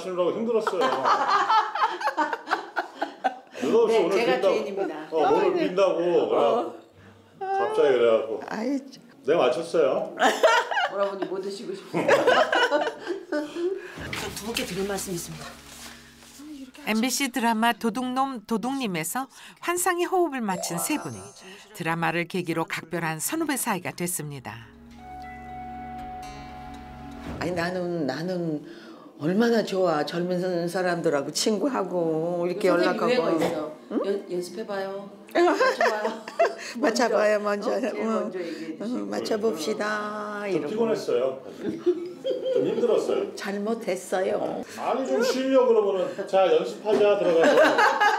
맞추느라고 힘들었어요. 느닷없이 네, 오늘 제가 빈다고, 주인입니다. 오늘 빈다고 그래갖고 갑자기 그래갖고 내가 맞췄어요. 오라버니 뭐 드시고 싶어요? 두 분께 드릴 말씀이 있습니다. MBC 드라마 도둑놈 도둑님에서 환상의 호흡을 맞춘 세 분. 드라마를 계기로 각별한 선후배 사이가 됐습니다. 아니 나는 얼마나 좋아. 젊은 사람들하고 친구하고 이렇게 연락하고. 유행어 있어. 응? 연습해봐요. 맞춰봐요. 맞춰봐요 먼저. 먼저 얘기해 주시고. 맞춰봅시다. 좀 피곤했어요. 좀 힘들었어요. 잘못했어요. 아니 좀 쉬려 그러면은 자 연습하자 들어가서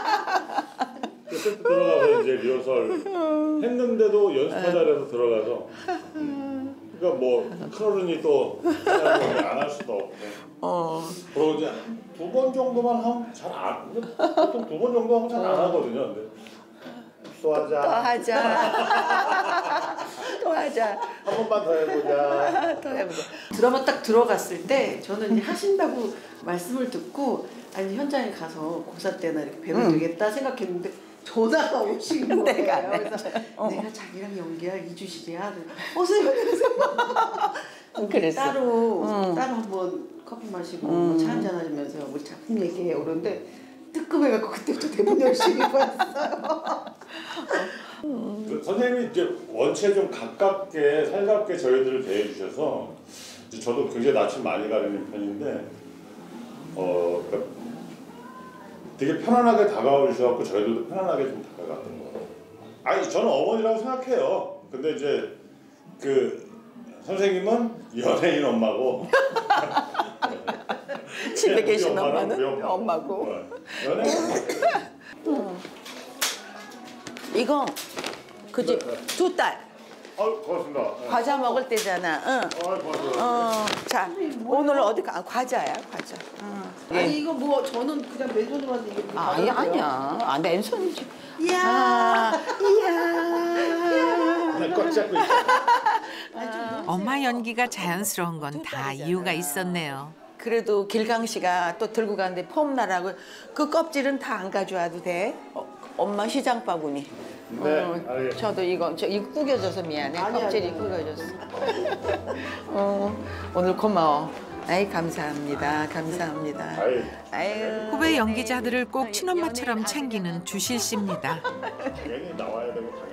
그때 들어가서 이제 리허설 했는데도 연습하자 그래서 들어가서 그러니까 뭐 큰어른이 또 안 할 수도 없고 그리고 이제 2번 정도만 하면 잘 안 보통 2번 정도 하면 잘 안 하거든요. 근데 또 하자. 또 하자. 한 번만 더 해보자. 더 해보자. 드라마 딱 들어갔을 때 저는 이제 하신다고 말씀을 듣고 아니 현장에 가서 고사 때나 이렇게 배우면 되겠다 생각했는데 전화가 오신 거예요. 그래서 내가 자기랑 연기할 이주실이야. 어서 그랬어. 따로 한번 커피 마시고 차 한잔 하시면서 우리 작품 얘기해 오는데 뜨끔해갖고 그때부터 대본 열심히 봤어요. 선생님이 이제 원체 좀 가깝게 살갑게 저희들을 대해주셔서 저도 굉장히 낯을 많이 가리는 편인데 그러니까 되게 편안하게 다가오셔서 저희들도 편안하게 좀 다가갔던 거 같아요. 아니 저는 어머니라고 생각해요. 근데 이제 그 선생님은 연예인 엄마고 집에 계신 엄마는 엄마고. 연예인 이거 그지 2딸 고맙습니다. 과자 먹을 때잖아. 응. 고맙습니다. 자 오늘 어디 가? 과자야 과자. 아니 이거 뭐 저는 그냥 맨손으로 하는데 이게 아니야. 맨손이지. 이야 꽉 잡고 있어. 엄마 연기가 자연스러운 건 다 이유가 있었네요. 그래도 길강 씨가 또 들고 가는데 폼나라고 그 껍질은 다 안 가져와도 돼. 엄마 시장 바구니. 네, 알겠습니다. 저도 이거 구겨져서 미안해. 껍질이 구겨졌어. 오늘 고마워. 아이 감사합니다. 감사합니다. 아유. 후배 연기자들을 꼭 친엄마처럼 챙기는 주실 씨입니다. 당연히 나와야 되고.